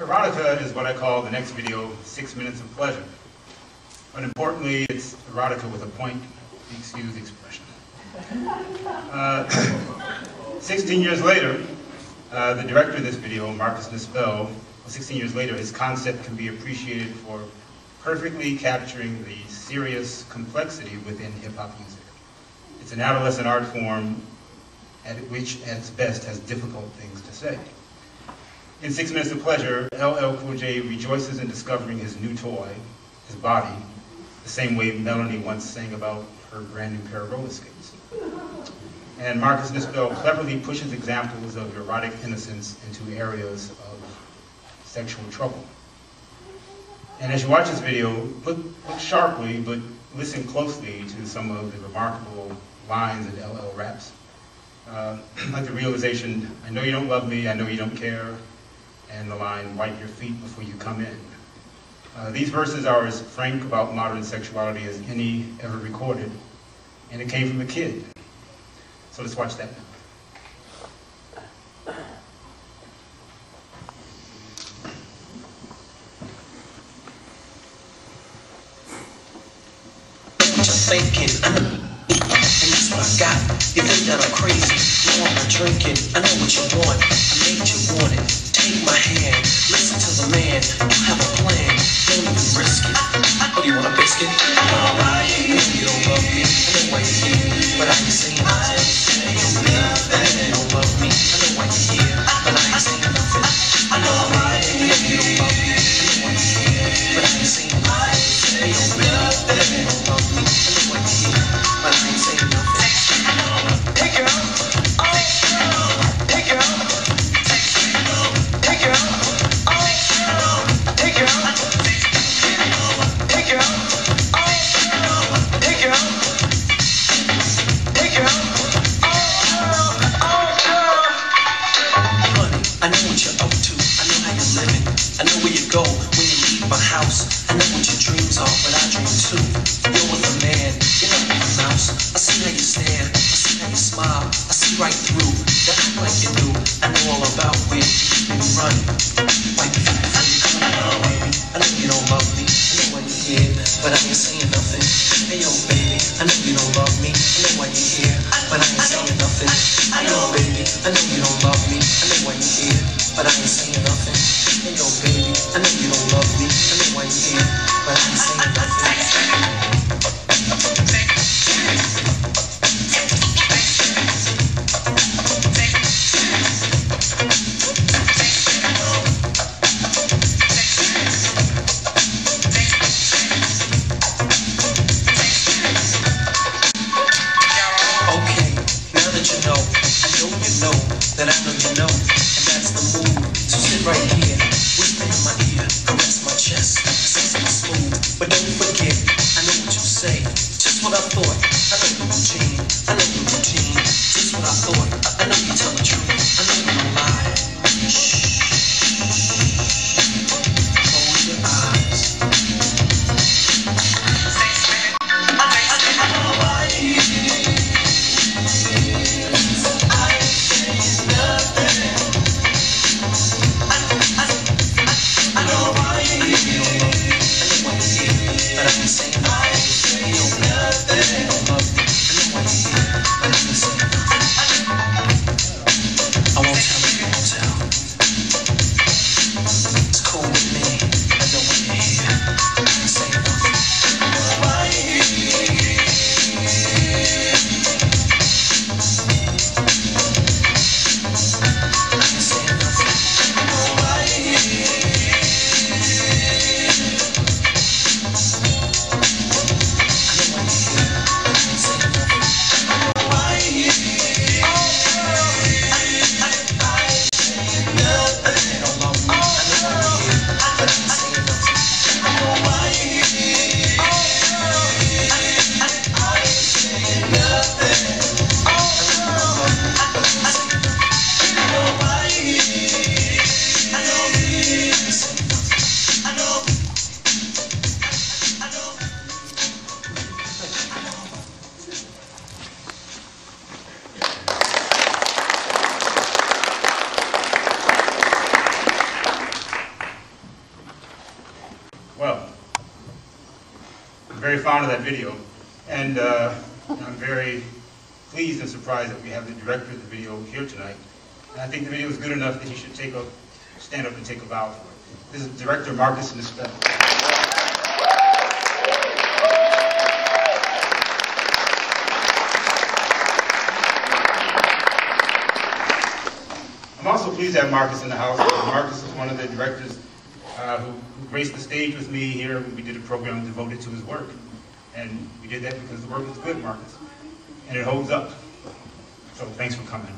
Erotica is what I call the next video, 6 minutes of pleasure. But importantly, it's erotica with a point, excuse the expression. 16 years later, the director of this video, Marcus Nispel, 16 years later, his concept can be appreciated for perfectly capturing the serious complexity within hip-hop music. It's an adolescent art form which, at its best, has difficult things to say. In 6 Minutes of Pleasure, LL Cool J rejoices in discovering his new toy, his body, the same way Melanie once sang about her brand new pair of roller skates. And Marcus Nispel cleverly pushes examples of erotic innocence into areas of sexual trouble. And as you watch this video, look sharply, but listen closely to some of the remarkable lines in LL raps. Like the realization, I know you don't love me, I know you don't care, and the line, wipe your feet before you come in. These verses are as frank about modern sexuality as any ever recorded, and it came from a kid. So let's watch that now. Thinking, and that's what I got. You think that I'm crazy? No, I'm not drinking. I know what you want. I made you want it. Take my hand. Listen to the man. You have a plan. Don't even risk it. Oh, do you want a biscuit? Alright. You don't love me. I know why you're here, but I ain't saying nothing. You don't love me. I know why you're here, but I ain't saying nothing. I know you don't love me. I know why you're here, but I ain't saying nothing. You don't love me. But I ain't saying nothing. Hey girl, oh girl, hey girl, hey girl, oh girl, hey girl, hey girl, oh girl, hey girl, hey girl, oh girl. Honey, I know what you're up to. I know how you're living. I know where you go when you leave my house. I know what your dreams are, but I dream too. You're with a man. You're not with a mouse. I see how you stare. I see how you smile. I see right through the act like you do. I know all about where you run. Wipe your feet before you come out, baby. I know you don't love me. I know why you're here, but I ain't saying nothing. Hey yo, baby, I know you don't love me. I know why you're here, but I ain't saying nothing. I know, baby, I know you don't love me. I know why you're here, but I ain't saying nothing. Hey yo, baby, I know you don't love me. I know why you're here, but I ain't saying nothing. That I know you know, and that's the move. So sit right here, whisper in my ear, caress my chest, sexy smooth. But don't forget, I know what you say, just what I thought. I know the routine, I know the routine, just what I thought. I know you tell the truth, I know you don't lie. Shh, close your eyes. I very fond of that video, and I'm very pleased and surprised that we have the director of the video here tonight. And I think the video is good enough that he should stand up and take a bow for it. This is Director Marcus Nispel. I'm also pleased to have Marcus in the house. Marcus is one of the directors who graced the stage with me here when we did a program devoted to his work. And we did that because the work is good, Marcus. And it holds up. So thanks for coming.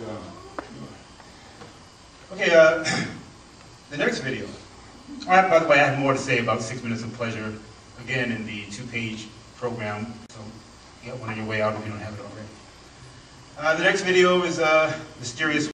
Okay, the next video. By the way, I have more to say about 6 Minutes of Pleasure, again, in the 2-page program. So you got one on your way out if you don't have it already. The next video is Mysterious